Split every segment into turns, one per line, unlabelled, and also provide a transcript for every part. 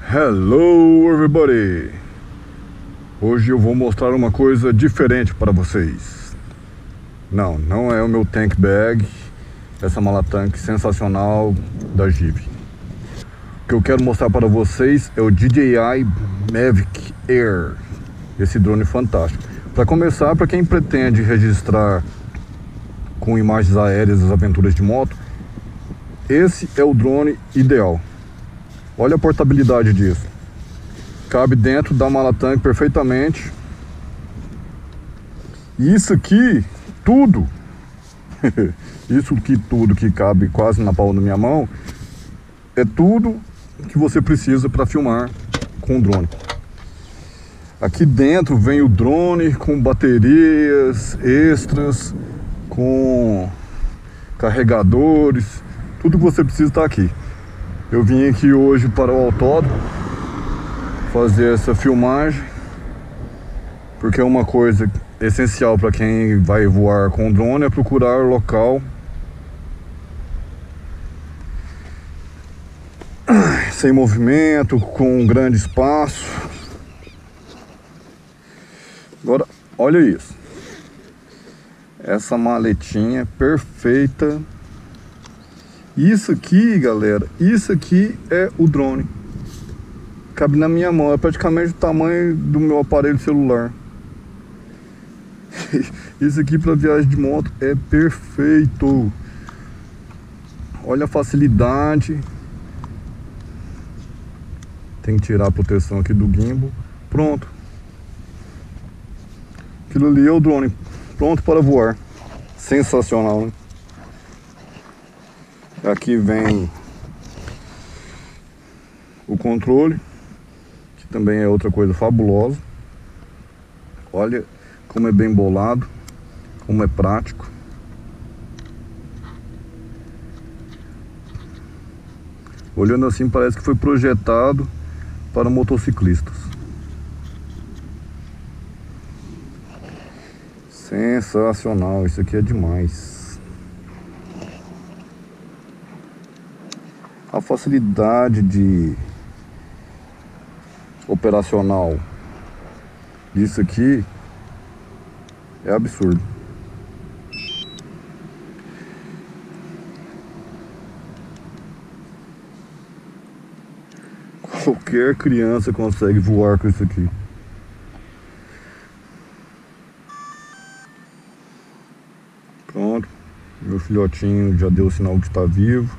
Hello everybody! Hoje eu vou mostrar uma coisa diferente para vocês. Não é o meu tank bag, essa mala tanque sensacional da Give. O que eu quero mostrar para vocês é o DJI Mavic Air, esse drone fantástico. Para começar, para quem pretende registrar com imagens aéreas as aventuras de moto, esse é o drone ideal. Olha a portabilidade disso. Cabe dentro da mala tanque perfeitamente. E isso aqui, tudo, tudo que cabe quase na palma da minha mão, é tudo que você precisa para filmar com o drone. Aqui dentro vem o drone com baterias extras, com carregadores, tudo que você precisa está aqui. Eu vim aqui hoje para o autódromo fazer essa filmagem, porque é uma coisa essencial para quem vai voar com drone, é procurar local sem movimento, com um grande espaço. Agora, olha isso. Essa maletinha perfeita. Isso aqui, galera, isso aqui é o drone. Cabe na minha mão, é praticamente o tamanho do meu aparelho celular. Isso aqui para viagem de moto é perfeito. Olha a facilidade. Tem que tirar a proteção aqui do gimbal. Pronto. Aquilo ali é o drone pronto para voar. Sensacional, né? Aqui vem o controle, que também é outra coisa fabulosa. Olha como é bem bolado, como é prático. Olhando assim, parece que foi projetado para motociclistas. Sensacional, isso aqui é demais. A facilidade de operacional disso aqui é absurdo. Qualquer criança consegue voar com isso aqui. Pronto, meu filhotinho já deu o sinal que está vivo.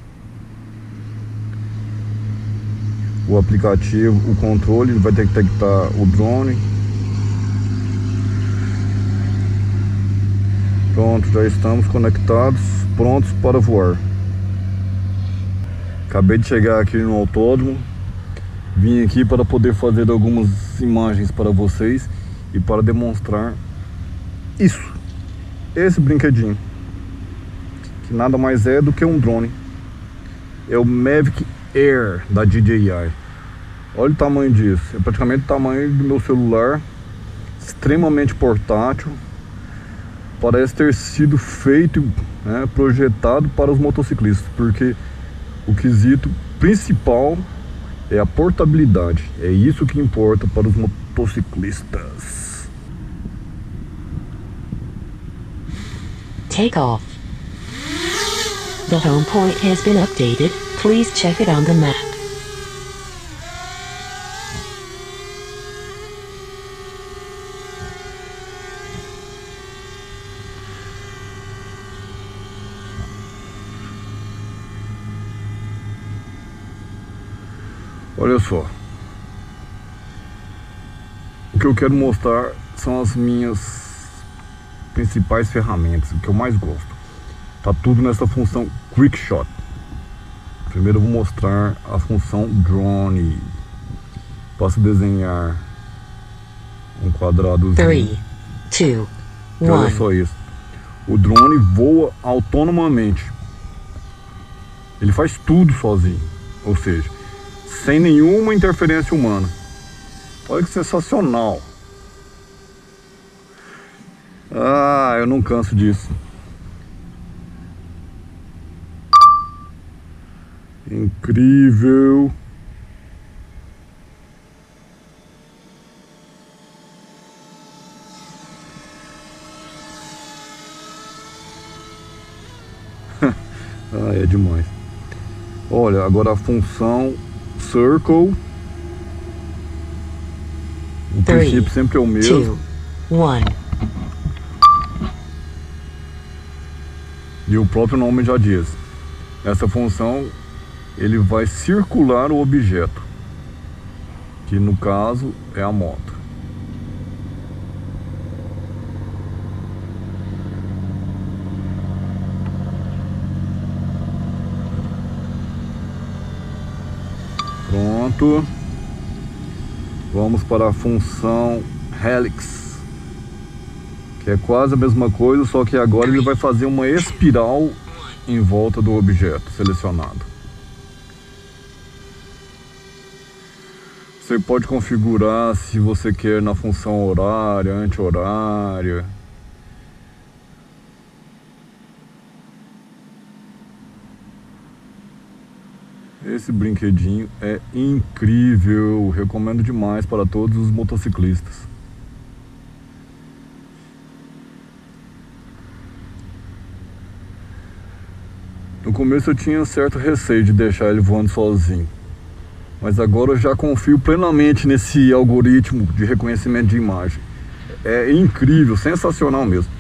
O aplicativo, o controle, ele vai detectar o drone. Pronto, já estamos conectados, prontos para voar. Acabei de chegar aqui no autódromo. Vim aqui para poder fazer algumas imagens para vocês e para demonstrar isso. Esse brinquedinho, que nada mais é do que um drone. É o Mavic Air da DJI. Olha o tamanho disso, é praticamente o tamanho do meu celular, extremamente portátil. Parece ter sido feito, né, projetado para os motociclistas, porque o quesito principal é a portabilidade. É isso que importa para os motociclistas.
Take off. The home point has been updated. Please check it on the map.
Olha só, o que eu quero mostrar são as minhas principais ferramentas, o que eu mais gosto. Tá tudo nessa função Quick Shot. Primeiro eu vou mostrar a função Drone. Posso desenhar um quadradozinho.
3, 2, 1.
Olha só isso. O drone voa autonomamente. Ele faz tudo sozinho, ou seja, sem nenhuma interferência humana. Olha que sensacional. Ah, eu não canso disso. Incrível. Olha, agora a função Circle, o princípio sempre é o mesmo.
2, 1.
E o próprio nome já diz. Essa função, ele vai circular o objeto, que no caso é a moto. Pronto. Vamos para a função Helix, que é quase a mesma coisa, só que agora ele vai fazer uma espiral em volta do objeto selecionado. Você pode configurar se você quer na função horária, anti-horária. Esse brinquedinho é incrível, recomendo demais para todos os motociclistas. No começo eu tinha certo receio de deixar ele voando sozinho, mas agora eu já confio plenamente nesse algoritmo de reconhecimento de imagem. É incrível, sensacional mesmo.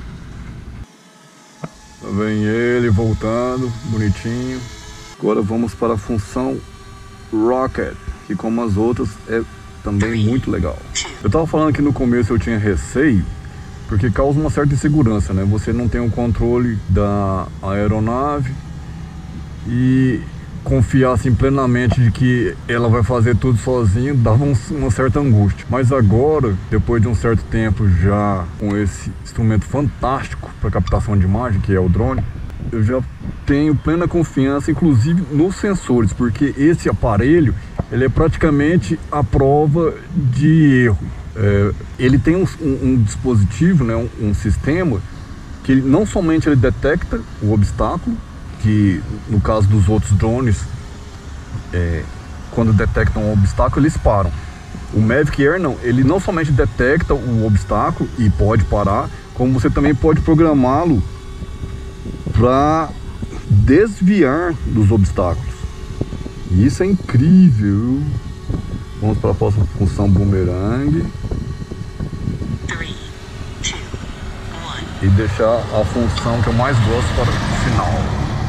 Vem ele voltando, bonitinho. Agora vamos para a função Rocket, que como as outras é também muito legal. Eu estava falando que no começo eu tinha receio, porque causa uma certa insegurança, né? Você não tem o controle da aeronave e confiar assim plenamente de que ela vai fazer tudo sozinho dava uma certa angústia. Mas agora, depois de um certo tempo já com esse instrumento fantástico para captação de imagem, que é o drone, eu já tenho plena confiança, inclusive nos sensores, porque esse aparelho ele é praticamente a prova de erro. Ele tem um dispositivo, né, um sistema que ele, não somente ele detecta o obstáculo, que no caso dos outros drones, quando detectam um obstáculo eles param. O Mavic Air não, ele não somente detecta o obstáculo e pode parar, como você também pode programá-lo para desviar dos obstáculos. E isso é incrível. Vamos para a próxima função Boomerang.
3, 2, 1.
E deixar a função que eu mais gosto para o final.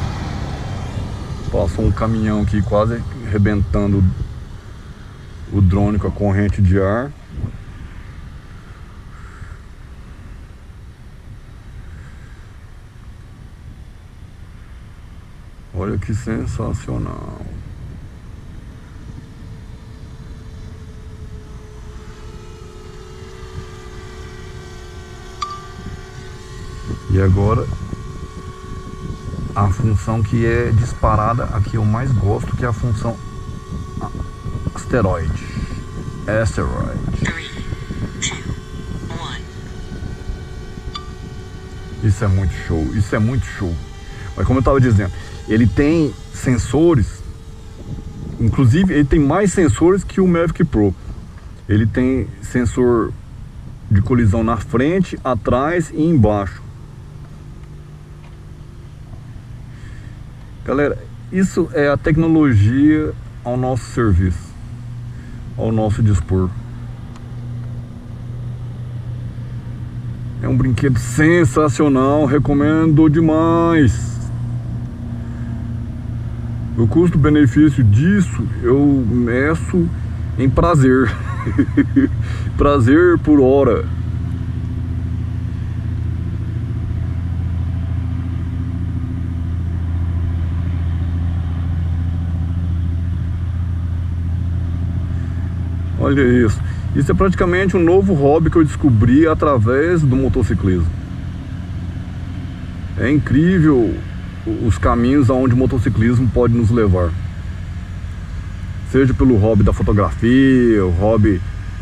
Passou um caminhão aqui quase arrebentando o drone com a corrente de ar. Olha que sensacional. E agora a função que é disparada, a que eu mais gosto, que é a função Asteroid.
3, 2, 1.
Isso é muito show, isso é muito show. Mas como eu estava dizendo, ele tem sensores, inclusive ele tem mais sensores que o Mavic Pro. Ele tem sensor de colisão na frente, atrás e embaixo. Galera, isso é a tecnologia ao nosso serviço, ao nosso dispor. É um brinquedo sensacional, recomendo demais. O custo-benefício disso eu meço em prazer. Prazer por hora. Olha isso. Isso é praticamente um novo hobby que eu descobri através do motociclismo. É incrível os caminhos aonde o motociclismo pode nos levar. Seja pelo hobby da fotografia, o hobby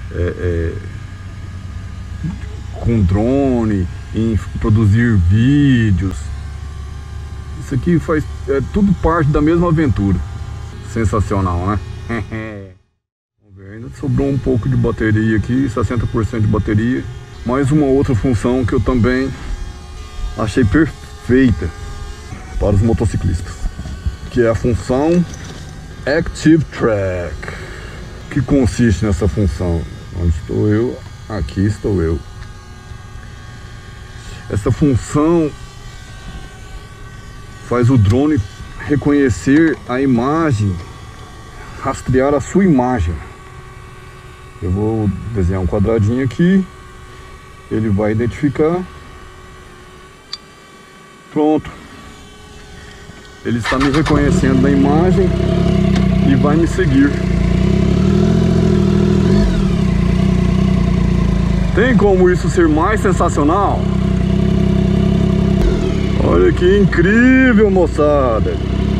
com drone, em produzir vídeos. Isso aqui faz tudo parte da mesma aventura. Sensacional, né? Ainda sobrou um pouco de bateria aqui, 60% de bateria. Mais uma outra função que eu também achei perfeita para os motociclistas. que é a função Active Track. O que consiste nessa função? Onde estou eu? Aqui estou eu. Essa função faz o drone reconhecer a imagem, rastrear a sua imagem. Eu vou desenhar um quadradinho aqui, ele vai identificar. Pronto. Ele está me reconhecendo na imagem e vai me seguir. Tem como isso ser mais sensacional? Olha que incrível, moçada!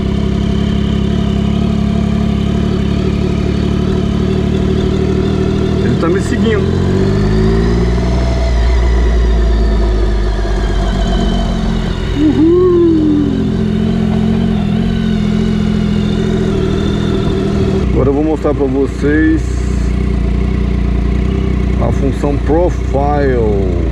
Ele está me seguindo. Agora eu vou mostrar para vocês a função Profile.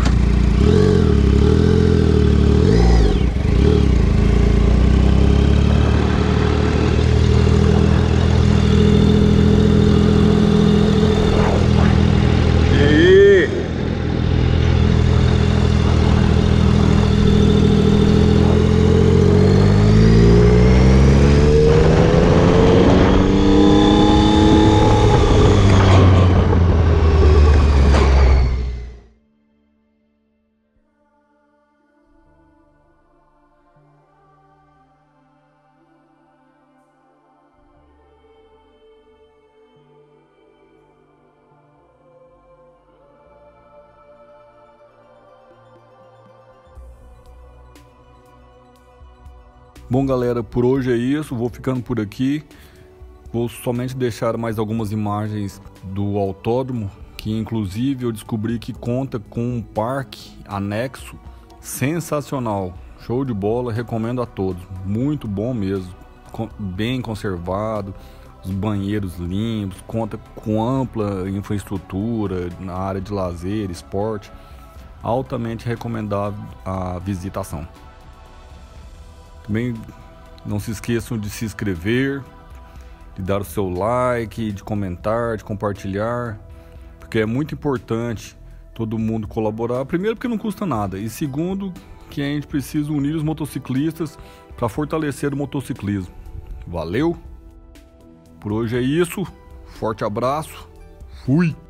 Bom, galera, por hoje é isso, vou ficando por aqui. Vou somente deixar mais algumas imagens do autódromo, que inclusive eu descobri que conta com um parque anexo sensacional, show de bola, recomendo a todos, muito bom mesmo, bem conservado, os banheiros limpos, conta com ampla infraestrutura na área de lazer, esporte, altamente recomendável a visitação. Também não se esqueçam de se inscrever, de dar o seu like, de comentar, de compartilhar, porque é muito importante todo mundo colaborar. Primeiro, porque não custa nada, e segundo, que a gente precisa unir os motociclistas para fortalecer o motociclismo. Valeu! Por hoje é isso, forte abraço, fui!